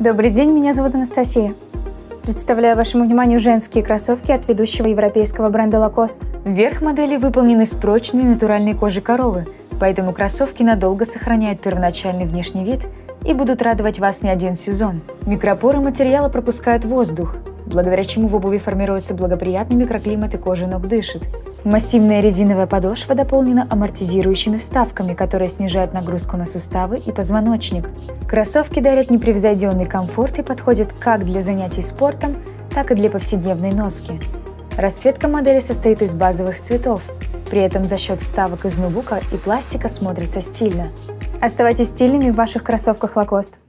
Добрый день, меня зовут Анастасия. Представляю вашему вниманию женские кроссовки от ведущего европейского бренда Lacoste. Верх модели выполнен из прочной натуральной кожи коровы, поэтому кроссовки надолго сохраняют первоначальный внешний вид и будут радовать вас не один сезон. Микропоры материала пропускают воздух, благодаря чему в обуви формируется благоприятный микроклимат и кожа ног дышит. Массивная резиновая подошва дополнена амортизирующими вставками, которые снижают нагрузку на суставы и позвоночник. Кроссовки дарят непревзойденный комфорт и подходят как для занятий спортом, так и для повседневной носки. Расцветка модели состоит из базовых цветов, при этом за счет вставок из нубука и пластика смотрится стильно. Оставайтесь стильными в ваших кроссовках Lacoste.